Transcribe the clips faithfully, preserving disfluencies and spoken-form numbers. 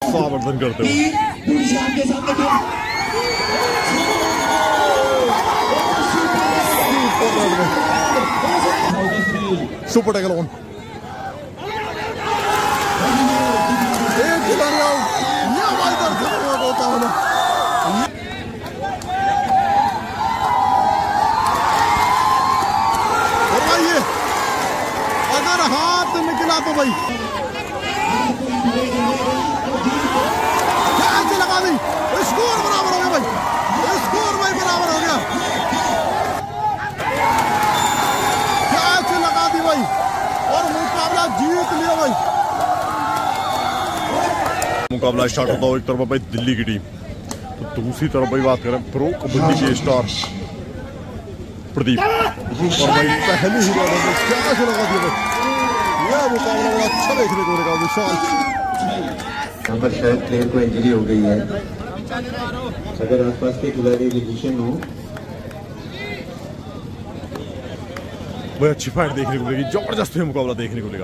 सावर्धन करते हुए super tackle on, एक खिलाड़ी आउट। ये हमारी तरफ होता है ना, और भाई ये अगर हाथ निकला तो भाई कैच लगा दी, स्कोर बराबर हो गया भाई, स्कोर भाई बराबर हो गया, कैच लगा दी भाई और मुकाबला जीत लिया भाई। मुकाबला स्टार्ट होता हो एक तरफ भाई दिल्ली की टीम, तो दूसरी तरफ भाई बात करें प्रो कबड्डी के स्टार प्रदीप, और भाई पहले ही बार में क्या लगा दिया भाई, यह मुकाबला बड़ा अच्छा देखने को मिलेगा। विशाल यहाँ पर शायद प्लेयर को इंजरी हो गई है, अगर आसपास के खिलाड़ी पोजीशन हो भाई अच्छी फाइट देखने को मिलेगी, जबरदस्त मुकाबला देखने को मिलेगा।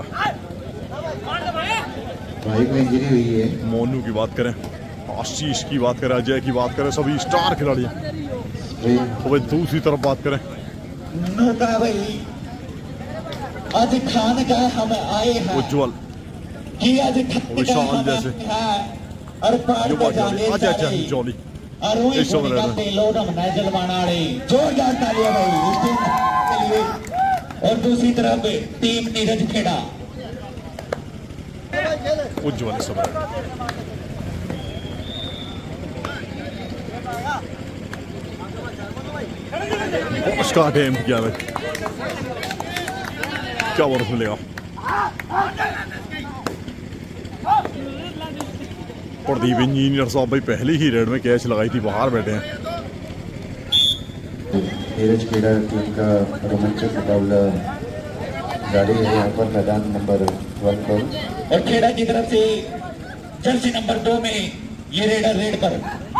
भाई को इंजरी हुई है, मोनू की बात करें, आशीष की बात करें, अजय की बात करें, सभी स्टार खिलाड़ी हैं। तो भाई दूसरी तरफ बात करें भाई आज खान का हम आए हैं उज्जवल कि आज विशाल जैसे और पार जाने अच्छा अच्छा जॉली और वही पे लोड हम जलवाना वाले जोरदार तालियां भाई इस टीम के लिए। और दूसरी तरफ टीम नीरज खेड़ा उज्जवल सब उसका टाइम किया भाई, क्या बोनस मिलेगा। प्रदीप इंजीनियर साहब भाई पहले ही रेड में कैच लगाई थी, बाहर बैठे हैं। नीरज खेड़ा टीम का रोमांचक मुकाबला जारी है यहाँ पर मैदान नंबर वन पर, और खेड़ा की तरफ से जर्सी नंबर दो में ये रेडर रेड पर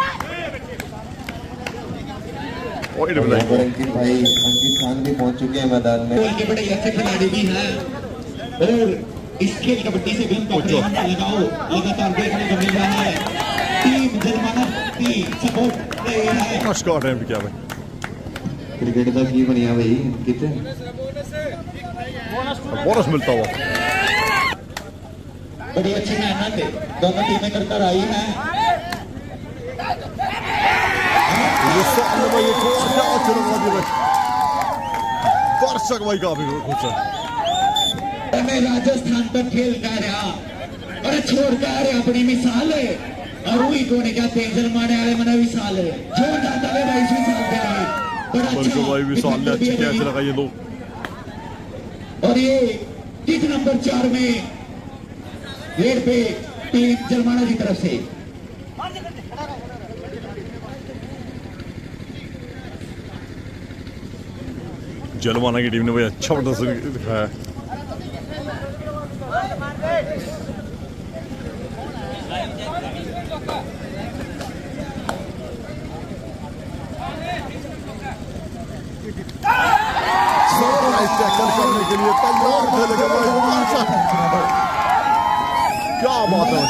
और यहाँ पर अंकित भाई अंकित खान भी पहुंच चुके हैं मैदान में। बड़े अच्छे खिलाड़ी भी हैं और इस खेल कबड्डी से भी लगाओ लगातार देखने को मिल रहा है। टीम जलमाना की सपोर्ट नमस्कार टाइम क्या भाई, क्रिकेट का की बढ़िया भाई कितने बोनस मिलता हुआ बड़ी अच्छी मेहनत दोनों टीमें करकर आई हैं। दर्शक भाई काफी खुश है। मैं राजस्थान पर खेल कर रहा और छोड़ कर अपनी मिसाल है और वही को ने क्या तेजल मारने वाले मना मिसाल है जो जाता है भाई इसी साल दे रहे बड़ा अच्छा भाई विशाल ने अच्छी कैच लगाई है दो। और ये किक नंबर चार में रेड पे टीम जलमाना की तरफ से जलमाना की टीम ने भाई अच्छा प्रदर्शन दिखाया है। टैकल करने के लिए तैयार थे लेकिन क्या बात है,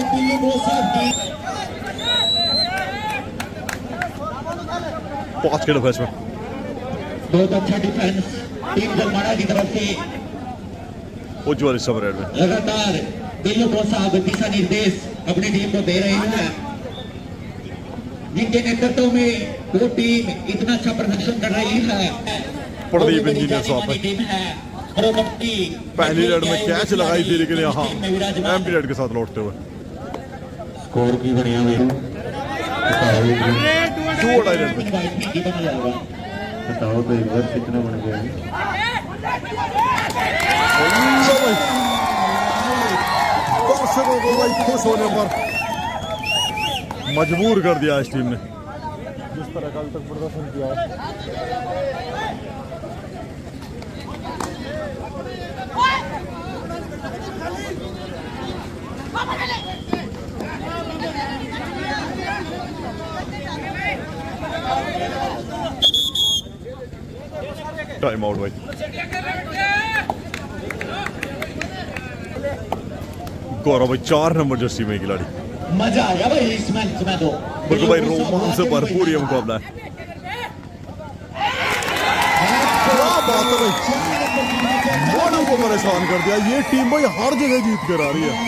पांच के डिफेंस में बहुत अच्छा डिफेंस टीम जलमाना की तरफ से। उज्जवल सब रेड में लगातार दिल्ली को साहब दिशा निर्देश अपनी टीम को दे रहे हैं, जिनके नेतृत्व में वो टीम इतना अच्छा प्रदर्शन कर रही है। प्रदीप इंजीनियर साहब पहली रेड में कैच लगाई थी लेकिन यहाँ एम्प्टी रेड के साथ लौटते हुए स्कोर की बढ़िया हुई बताओ तो एक बार कितना बन गया है। दर्शकों को भाई खुश होने पर मजबूर कर दिया इस टीम ने, जिस तरह कल तक प्रदर्शन किया है। टाइम आउट भाई। गौरव भाई चार नंबर जर्सी में खिलाड़ी मजा आया भाई इस मैच में। तो बिल्कुल भाई रोमांच से भरपूर ये मुकाबला है। क्या बात है भाई, मोनू को परेशान कर दिया। ये टीम भाई हर जगह जीत कर आ रही है।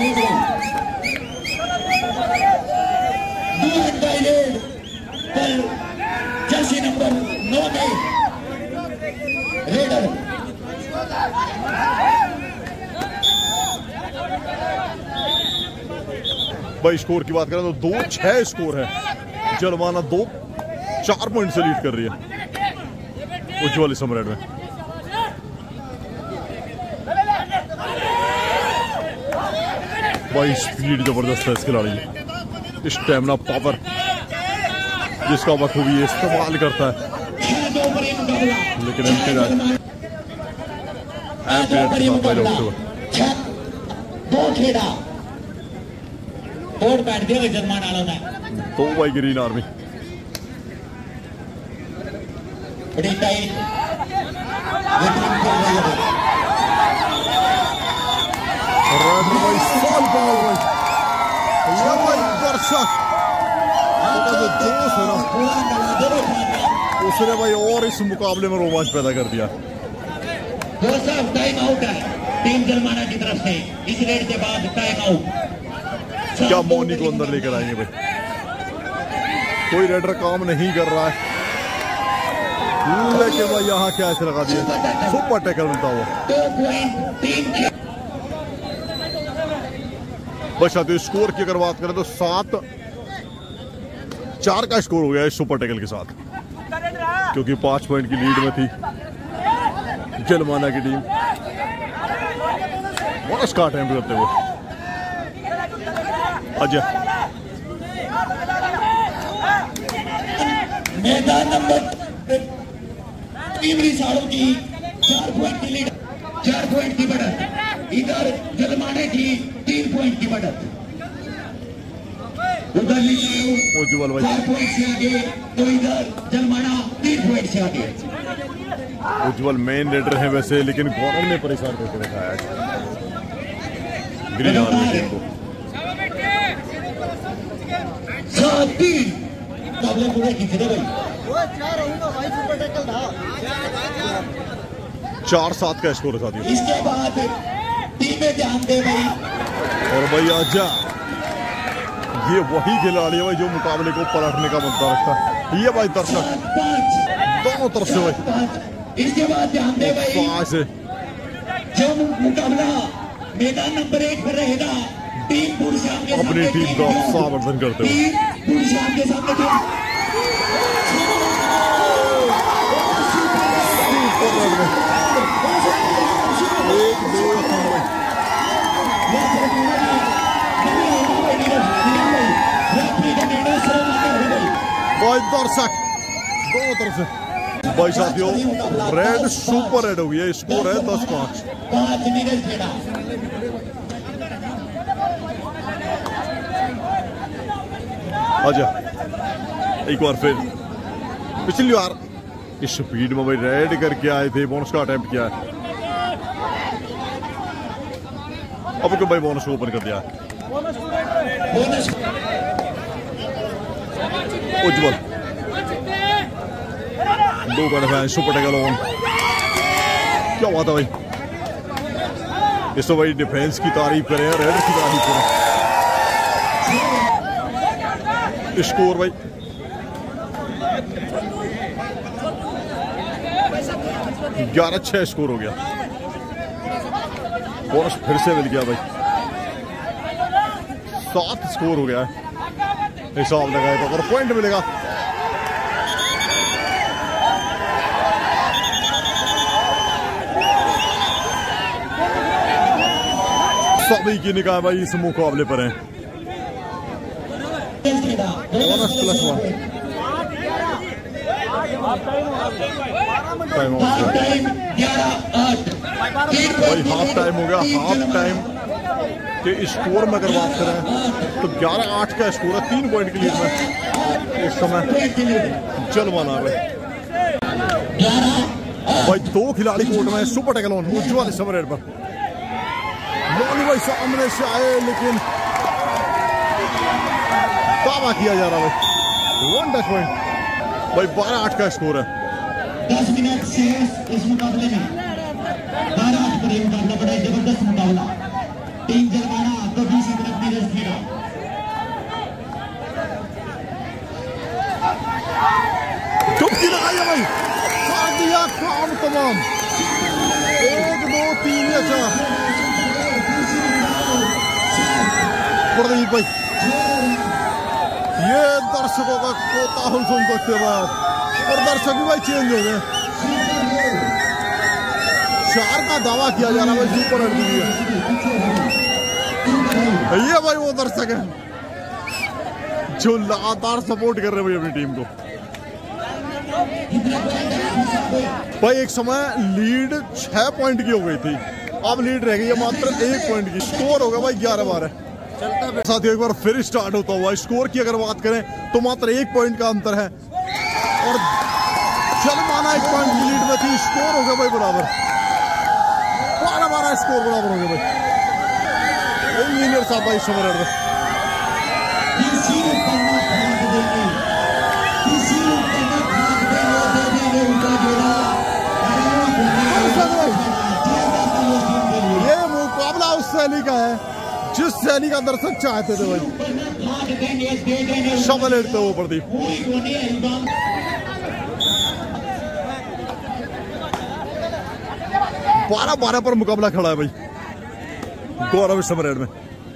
जर्सी नंबर नौ में रेडर भाई स्कोर की बात करें तो दो छह स्कोर है। जलवाना दो चार पॉइंट से लीड कर रही है उज्ज्वल सम्राट में। भाई स्पीड जबरदस्त है इस खिलाड़ी की, स्टेमिना पावर जिसका बखूबी इस्तेमाल करता है। लेकिन एमपी राज दो खेड़ा और बैठ दिया जर्मान वालों ने। तो भाई ग्रीन आर्मी बड़ी टाइट उसने भाई और इस मुकाबले में रोमांच पैदा कर दिया। दोस्तों टाइम आउट है टीम जलमाना की तरफ से। इस रेड के बाद टाइम आउट। क्या मोनी को अंदर लेकर आएंगे भाई? कोई रेडर काम नहीं कर रहा है, लेकिन भाई यहाँ क्या ऐसे लगा दिया सुपर टैकल मिलता हुआ। बस साथियों स्कोर की अगर बात करें तो सात चार का स्कोर हो गया है सुपर टैकल के साथ, क्योंकि पांच पॉइंट की लीड में थी जलमाना की टीम। बॉस का अटेम्प्ट करते हुए अजय मैदान नंबर टीम रिसाड़ों की चार पॉइंट की लीड, चार पॉइंट की बढ़त। इधर जलमाने की तीन पॉइंट की बढ़त। उधर उज्ज्वल भाई चार पॉइंट से आगे, तो इधर जलमाना तीन पॉइंट से आगे। उज्ज्वल मेन रेडर है वैसे, लेकिन कॉर्नर में परेशान करके रखा है ग्रीन आर्मी टीम को। सात तीन मुकाबले पूरे खींचते भाई। चार सात का स्कोर है साथियों। इसके बाद टीमें ध्यान दे भाई। और भाई आजा ये वही खिलाड़ी है भाई जो मुकाबले को पलटने का मौका रखता है। ये भाई दर्शक दोनों तरफ से भाई। इसके बाद ध्यान दे भाई से जो मुकाबला मैदान नंबर एक पर रहेगा टीम पुरुषाम के अपनी टीम का समर्थन करते हुए पुरुषाम के सामने एक दो भाई दर्शक दोनों तरफ से भाई साथियों रेड सुपर रेड हो गया। स्कोर है दस पांच। पांच नीरज खेड़ा आजा एक बार फिर पिछली बार इस स्पीड में भाई रेड करके आए थे, बोनस का अटेम्प्ट किया है। अब क्यों भाई बोनस को ओपन कर दिया है उज्ज्वल। दो गन फैन सुपर टैकल ऑन। क्या बात है भाई, इसको भाई डिफेंस की तारीफ करें, रेड की तारीफ करें। स्कोर भाई ग्यारह छह स्कोर हो गया। बोनस फिर से मिल गया भाई, सात स्कोर हो गया है। हिसाब लगाए तो अगर पॉइंट मिलेगा सभी की निगाह भाई इस मुकाबले पर है। Bonus plus one time out भाई, हाफ टाइम हो गया। हाफ टाइम के स्कोर में अगर बात करें तो ग्यारह आठ का स्कोर है, तीन पॉइंट की लीड में इस समय जलवाना है भाई। दो खिलाड़ी कोर्ट में सुपर टैकल ऑन उज्ज्वल इस समय रेड पर। मोनू भाई सामने से आए लेकिन दावा किया जा रहा भाई। वन टच पॉइंट भाई, बारह आठ का स्कोर है। दस मिनट से इस मुकाबले में बारह आठ पर यह मुकाबला बड़ा जबरदस्त मुकाबला। टीम जलवाना कभी से अपनी रस खेला। चुपकी लगाई है भाई, कर दिया काम तमाम। एक दो तीन या चार। प्रदीप भाई, ये दर्शकों का कोताहुल सुन सकते हो आप, और दर्शक भी भाई चेंज हो गए। चार का दावा किया जा रहा है भाई, सुपर हिट दी है ये भाई। वो दर्शक है जो लगातार सपोर्ट कर रहे हैं भाई अपनी टीम को। भाई एक समय लीड छह पॉइंट की हो गई थी, अब लीड रह गई है मात्र एक पॉइंट की। स्कोर हो गया भाई ग्यारह बारह। साथियों एक बार फिर स्टार्ट होता हुआ स्कोर की अगर बात करें तो मात्र एक पॉइंट का अंतर है, और जलवाना एक पॉइंट की लीड में थी। स्कोर हो गया भाई बराबर, बारह बारह स्कोर बराबर हो गया भाई। इंजीनियर साहब भाई समर ये मुकाबला उस शैली का है जिस शैली का दर्शक चाहते थे भाई। शबल लेते हो प्रदीप। बारह बारह पर मुकाबला खड़ा है भाई। गौरव समरेड में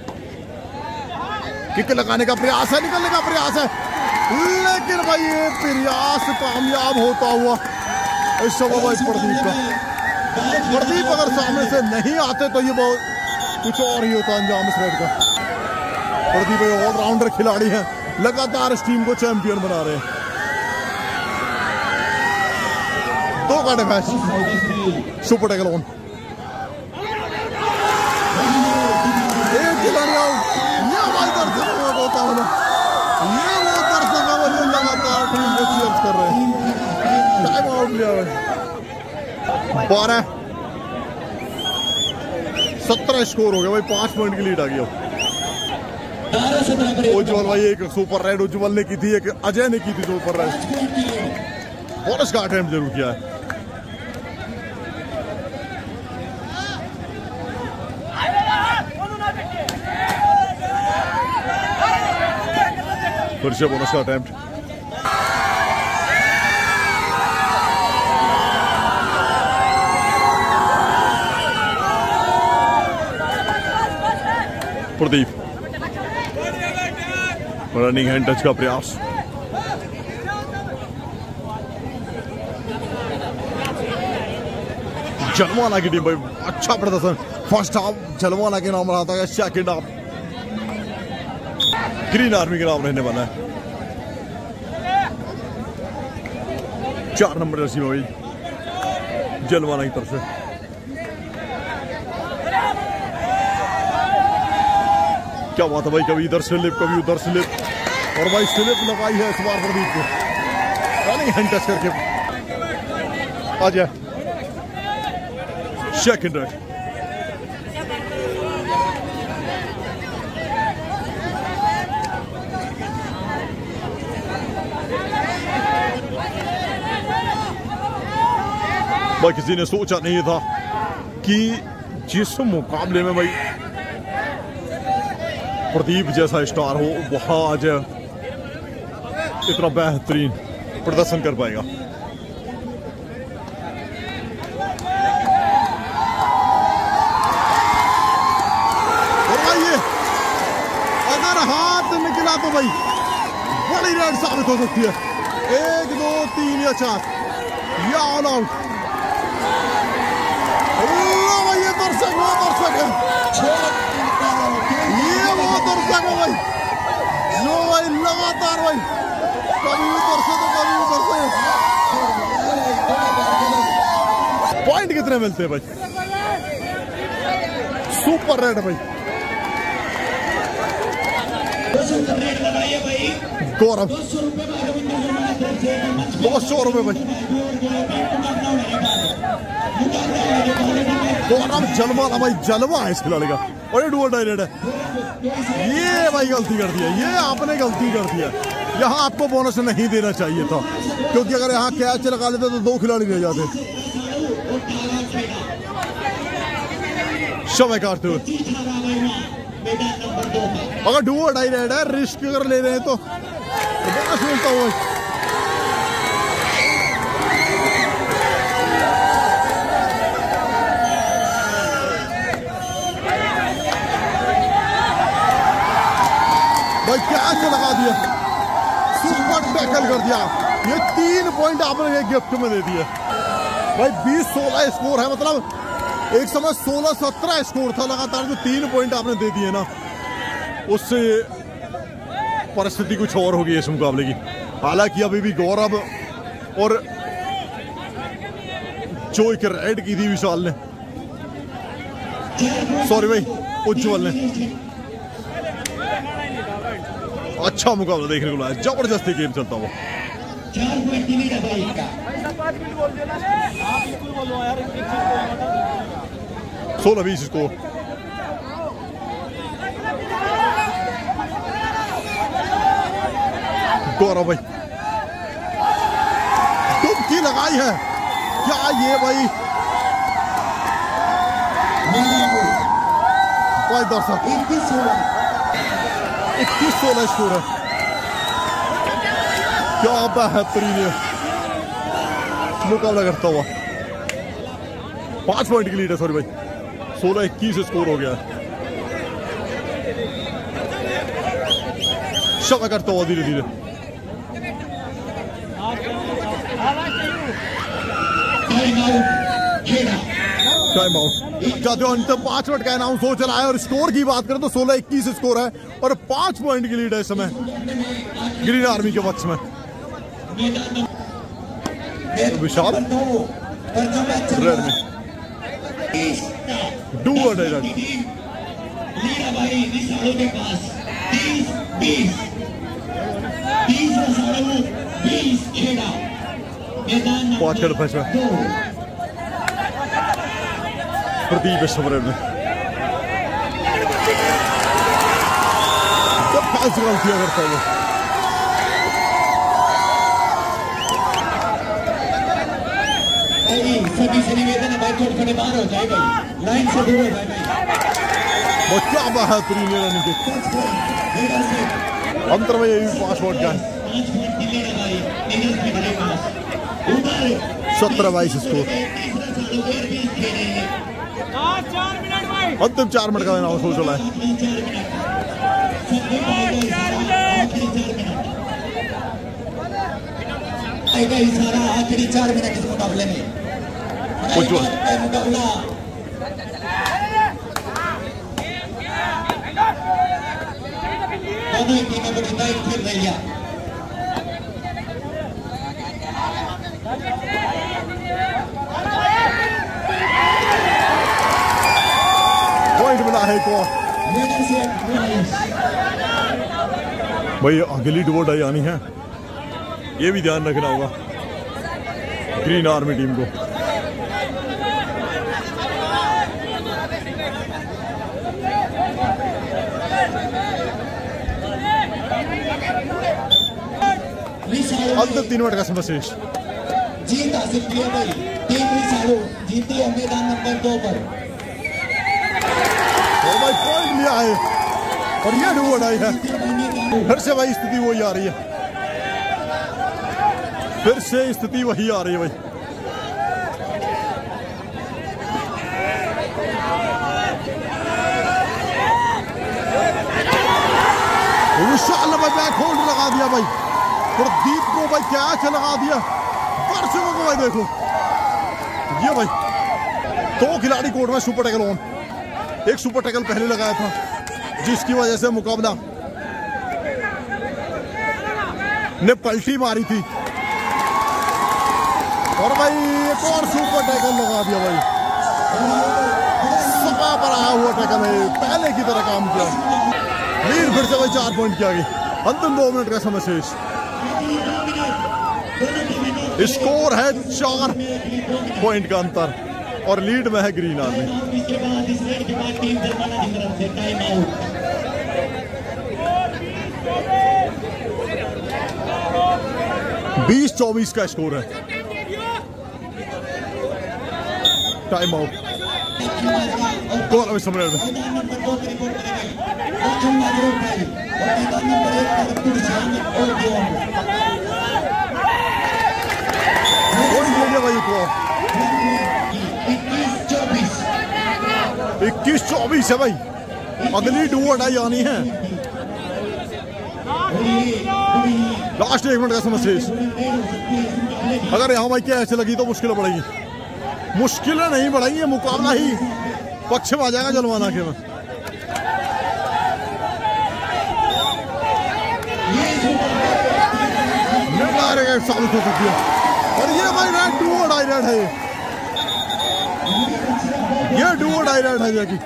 किक लगाने का प्रयास है, निकलने का प्रयास है, लेकिन भाई ये प्रयास कामयाब होता हुआ इस समय भाई प्रदीप का। प्रदीप अगर सामने से नहीं आते तो ये बहुत कुछ और ही होता अंजाम इस रेड का। प्रदीप भाई ऑलराउंडर खिलाड़ी हैं, लगातार इस टीम को चैंपियन बना रहे हैं। दो का मैच, सुपर टैकल ऑन, एक खिलाड़ी आउट। ये भाई दर्शक होता है, ये वो दर्शक है जो लगातार टीम को चीयर्स कर रहे हैं। टाइम आउट लिया भाई। बारह सत्रह स्कोर हो गया भाई, पांच पॉइंट की लीड आ गई। उज्जवल भाई एक सुपर रेड उज्जवल ने की थी, एक अजय ने की थी सुपर रेड। और इसका अटेम्प्ट जरूर किया है। फिर से बोनस का attempt. Pradeep running hand touch का प्रयास। जलवाना की टीम भाई अच्छा प्रदर्शन। फर्स्ट हाफ जलवाना के नाम रहा था, सेकंड हाफ ग्रीन आर्मी के नाम रहने वाला है। चार नंबर जर्सी में भाई जलवाना की तरफ से। क्या बात है भाई, कभी इधर स्लिप कभी उधर स्लिप, और भाई स्लिप लगाई है इस बार प्रदीप को। रनिंग हैंड टच करके आ जाए सेकंड रेड। भाई किसी ने सोचा नहीं था कि जिस मुकाबले में भाई प्रदीप जैसा स्टार हो वहां आज इतना बेहतरीन प्रदर्शन कर पाएगा। और भाई ये अगर हाथ निकला तो भाई बड़ी रेड साबित हो सकती है। एक दो तीन या चार या ऑल आउट। ये दर्शक वो दर्शक है, ये वो दर्शक है भाई जो भाई लगातार भाई कभी उधर से तो कभी उधर से। पॉइंट कितने मिलते हैं भाई? सुपर रेड भाई। गौरव दो सौ रुपए भाई। गौरव जलवा भाई, जलवा है इस खिलाड़ी का। और ये डुअल डायरेक्ट है। ये भाई गलती कर दिया, ये आपने गलती कर दिया। यहाँ आपको बोनस नहीं देना चाहिए था, क्योंकि अगर यहाँ कैच लगा लेते तो दो खिलाड़ी रह जाते। समय काटते हुए अगर डुअल डायरेक्ट है, रिस्क अगर ले रहे हैं तो बोनस मिलता हुआ। भाई कैच लगा दिया, सुपर टैकल कर दिया। ये तीन पॉइंट आपने एक गिफ्ट में दे दिए भाई। बीस सोलह स्कोर है, मतलब एक समय सोलह सत्रह स्कोर था लगातार। जो तीन पॉइंट आपने दे दिए ना, उससे परिस्थिति कुछ और होगी इस मुकाबले की। हालांकि अभी भी गौरव और जो एक रेड की थी विशाल ने, सॉरी भाई उज्जवल ने, अच्छा मुकाबला देखने को मिला। जबरदस्ती गेम चलता हुआ। सोलह बीस स्कोर। गौरव भाई डुबकी लगाई है क्या ये भाई? भाई दर्शक इक्कीस सोलह स्कोर है, क्या बेहतरीन मुकाबला करता हुआ। पांच पॉइंट की लीड है, सॉरी भाई सोलह इक्कीस स्कोर हो गया। शक करता हुआ धीरे धीरे। टाइम आउट क्या जो अंत पांच मिनट का अनाउंस हो चला है। और स्कोर की बात करें तो सोलह इक्कीस स्कोर है और पांच पॉइंट की लीड है इस समय ग्रीन आर्मी के पक्ष में। विशाल रेड में डुअल डायरेक्ट पांच कर फंस में प्रदीप समरेड में तो पांच गलतियां करता है। सभी से निवेदन है भाई, थोड़े थोड़े बाहर हो जाए भाई, लाइन से दूर हो जाए भाई। वो क्या बेहतरीन रनिंग की अंतर में, यही पांच वोट का है। सत्रह बाईस स्कोर। अंतिम चार मिनट का अनाउंस हो चला है। सारा आखिरी चार मिनट इस मुकाबले में मुकाबला दोनों ही टीमें बड़ी टाइट खेल रही है। पॉइंट मिला है को भाई। अगली डुअल डाई आनी है, ये भी ध्यान रखना होगा ग्रीन आर्मी टीम को। अंतिम तीन मिनट का समय शेष। जीत हासिल की है भाई टीम विशालो, जीती है मैदान नंबर दो पर। और भाई पॉइंट लिया है और ये डुअल डाई है। फिर से भाई स्थिति वही आ रही है, फिर से स्थिति वही आ रही है भाई। विशाल ने बैक होल्ड लगा दिया भाई। प्रदीप को भाई कैच लगा दिया। दर्शकों को भाई देखो ये भाई दो खिलाड़ी कोर्ट में सुपर टैकल ऑन। एक सुपर टैकल पहले लगाया था जिसकी वजह से मुकाबला ने पलटी मारी थी, और भाई एक और सुपर टैकल लगा दिया भाई। सपा पर आया हुआ टैकल है, पहले की तरह काम किया। वीर फिर से भाई चार पॉइंट किया गया। अंतिम दो मिनट का समय शेष। स्कोर है चार पॉइंट का अंतर। और लीड में है ग्रीन आर्मी। इसके बाद इस रेड के बाद टीम जुर्माना की तरफ से टाइम आउट। बीस चौबीस का स्कोर है। Time out. कौन अभी समझ रहे मैदान नंबर दो की रिपोर्ट करेंगे अर्जुन नागरोड भाई और मैदान नंबर एक पर तुरजान और जोन। भाई को इक्कीस चौबीस इक्कीस चौबीस है भाई। अगली डू अटाई आनी है। लास्ट एक मिनट का समय शेष। अगर यहाँ भाई क्या ऐसे लगी तो मुश्किलें बढ़ेगी। मुश्किलें नहीं बढ़ेंगी, मुकाबला ही पक्ष में आ जाएगा जलवाना के में। साबित हो सकती है। और ये भाई रेड डू अटाई रेड है। ये डू अटाई रेड है जाकी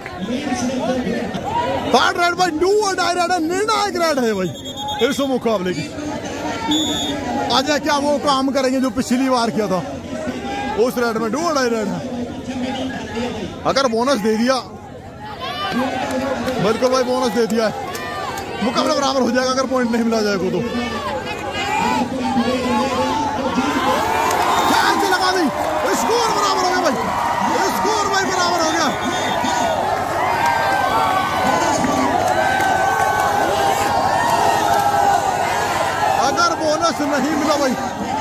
थर्ड रेड भाई। डू अटाई रेड है, निर्णायक रेड है भाई इस मुकाबले की। आज क्या वो काम करेंगे जो पिछली बार किया था उस रेड में। डू अटाई रेड है। अगर बोनस दे दिया बिल्कुल भाई, बोनस दे दिया है, मुकाबला बराबर हो जाएगा अगर पॉइंट नहीं मिला जाएगा तो। लगा दी, स्कोर बराबर हो गया भाई। स्कोर भाई बराबर हो गया। अगर बोनस नहीं मिला भाई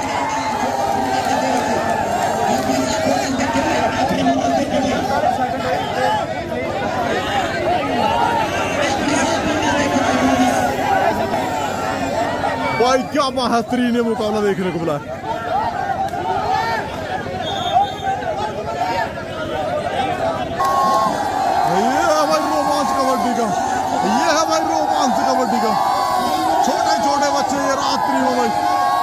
भाई क्या बेहतरीन मुकाबला देखने को मिला। ये है भाई रोमांच कबड्डी का। छोटे छोटे बच्चे ये रात्रि में भाई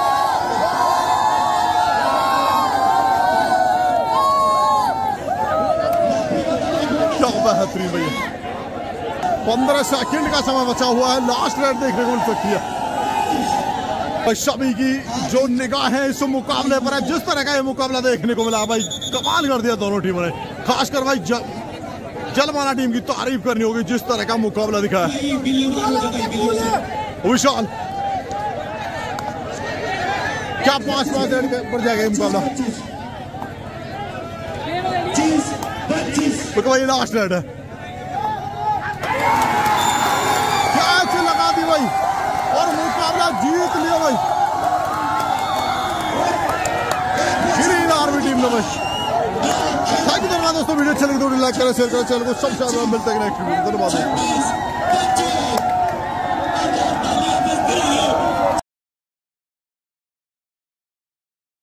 क्या बेहतरीन भैया। पंद्रह सेकंड का समय बचा हुआ है, लास्ट रेड देखने को मिल सकती है। सभी की जो निगाह है इस मुकाबले पर है, जिस तरह का ये मुकाबला देखने को मिला भाई, कमाल कर दिया दोनों टीमों ने। खासकर भाई जलवाना टीम की तारीफ करनी होगी, जिस तरह का मुकाबला दिखाया। विशाल क्या पांच पांच रेड पर जाएगा ये मुकाबला? तो भाई लास्ट रेड है। कैच लगा दी भाई और मुकाबला जीत लिया भाई ग्रीन आर्मी टीम ने भाई। थैंक यू धन्यवाद दोस्तों। वीडियो अच्छी लगी तो लाइक करें, शेयर करें, चैनल को सब्सक्राइब। मिलते हैं नेक्स्ट वीडियो। धन्यवाद।